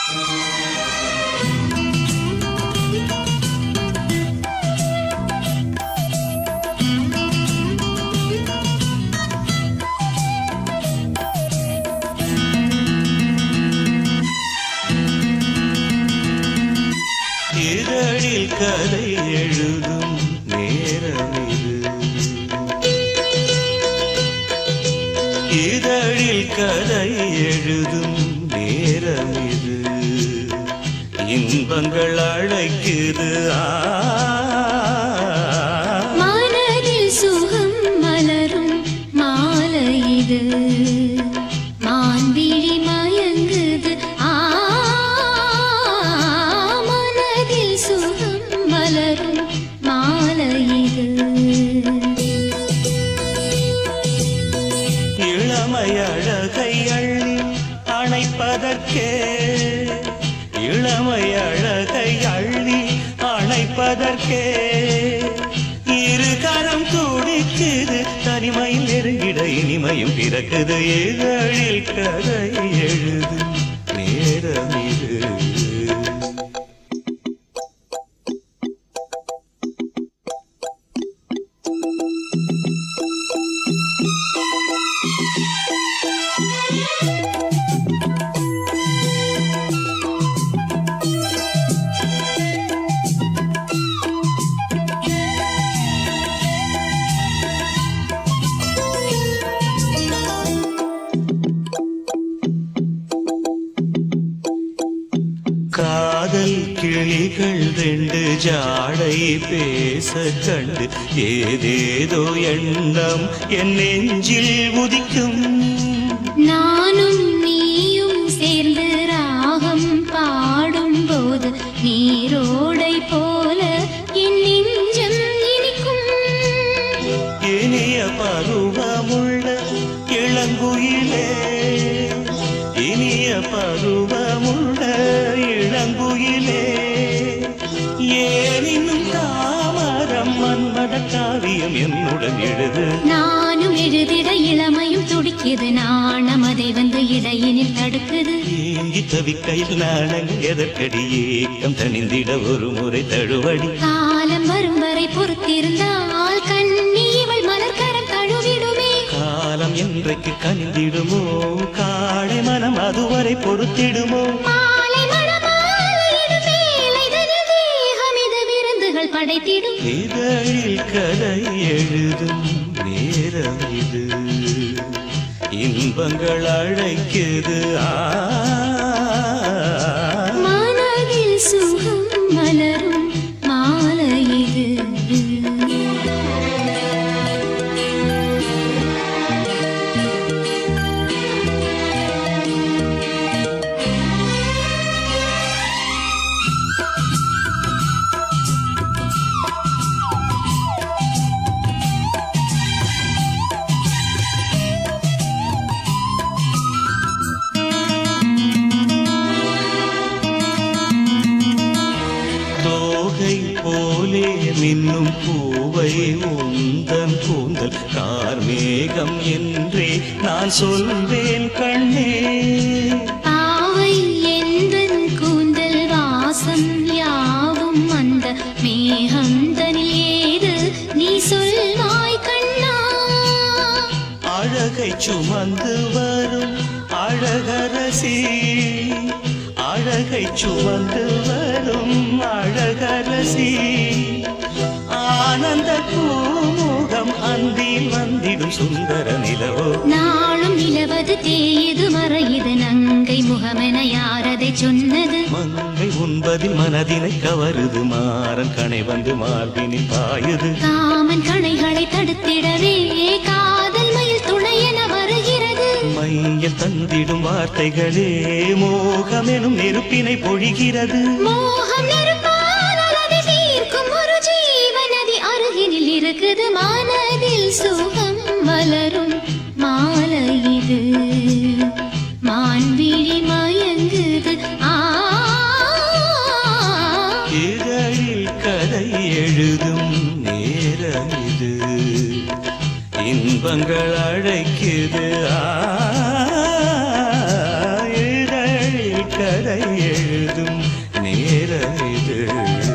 இதழில் கதை எழுதும் நேரம் இது, இதழில் கதை எழுதும் நேரம் இது, இன்பங்கள் அழைக்குது மனதில் சுகம் மலரும் மாலை இது, மான்விழி மயங்குது மனதில் சுகம் மலரும் மாலை இது. இளமை அழகை அள்ளி அணைப்பதற்கே, இளமை அழகை அள்ளி அணைப்பதற்கே இரு கரம் துடிக்குது, தனிமையில் நெருங்கிட இனிமையும் பிறக்குது, இதழில் கதை எழுதும் நேரம் இது. காதல் கிளிகள் ரெண்டு ஜாடை பேச கண்டு ஏதேதோ எண்ணம் என் நெஞ்சில் உதிக்கும். நானும் நீயும் சேர்ந்து ராகம் பாடும் போது நீரோடை போல என் நெஞ்சம் இனிக்கும். இனிய பருவமுள்ள இளங்குயிலே, இனிய பருவமுள்ள இளங்குயிலே, ஏனினும் தாமரம் மன்மத காவியம் என்னுடன் எழுது. நானும் எழுதிட இளமையும் துடிக்குது, நாணம் அதை வந்து இடையினில் தடுக்குது. ஏங்கி தவிக்கையில் நாணங்கள் எதற்கடி, ஏக்கம் தணிந்திட ஒரு முறை தழுவடி. காலம் வரும் வரை பொறுத்திருந்தால் கண்ணி இவள் மலர்கரம் தழுவிடுமே. காலம் என்றைக்கு கனிந்திடுமோ, காளை மனம் அதுவரை பொறுத்திடுமோ. மாலை மணமாலையிடும் வேளைதனில் தேகம் இது விருந்துகள் படைத்திடும். இதழில் கதை எழுதும் நேரம் இது, இன்பங்கள் அழைக்குது மனதில் சுகம் மலரும் மாலை இது. போலே மின்னும் பூவை உந்தன் கூந்தல் கார்மேகம் என்றே நான் சொல்வேன் கண்ணே. பாவை எந்தன் கூந்தல் வாசம் யாவும் அந்த மேகந்தனில் ஏது நீ சொல்வாய் கண்ணா. அழகை சுமந்து வரும் அழகரசி, அழகை சுமந்து வரும் அழகரசி, ஆனந்த பூமுகம் அந்தில் வந்திடும் சுந்தர நிலவோ. நாளும் நிலவது தேயுது மறையுது, நங்கை முகமென யாரதை சொன்னது. மங்கை உண்பதில் மனதினை கவருது, மாறன் கணை வந்து மார்பினில் பாயுது. காமன் கணைகளை தடுத்திடவே காதல் மயில் துணையென வருகிறது. மையில் தந்திடும் வார்த்தைகளே மோகமெனும் நெருப்பினை பொழிகிறது. மோகம் நெருப்பால் அதை தீர்க்கும் ஒரு ஜீவநதி அருகினில் இருக்குது. மனதில் சுகம் மலரும் மாலை இது, மான்விழி மயங்குது இதழில் கதை எழுதும் நேரம் இது, இன்பங்கள் அழைக்குது இதழில் கதை கதை எழுதும் நேரம் இது